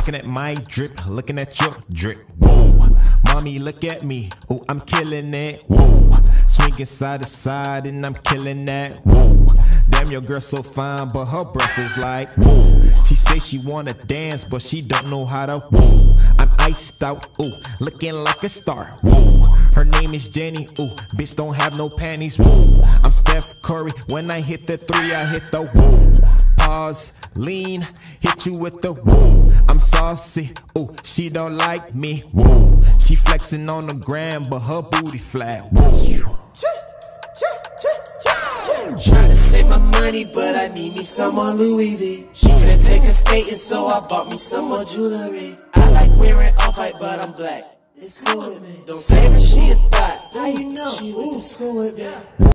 Looking at my drip, looking at your drip. Whoa, mommy, look at me. Oh, I'm killing it. Whoa, swinging side to side and I'm killing that. Whoa, damn, your girl so fine, but her breath is like whoa. She say she wanna dance, but she don't know how to. Whoa, I'm iced out. Ooh, looking like a star. Whoa, her name is Jenny. Ooh, bitch don't have no panties. Whoa, I'm Steph Curry. When I hit the three, I hit the whoa. Pause, lean, hit you with the whoa. I'm saucy. Ooh, she don't like me. Whoa, she flexing on the gram, but her booty flat. Whoa. Tryna save my money, but I need me some more Louis V. She said take her skating, so I bought me some more jewelry. I like wearing Off-White, but I'm black. It's cool with me. Don't say her she a thot. How you know? She went to school with me.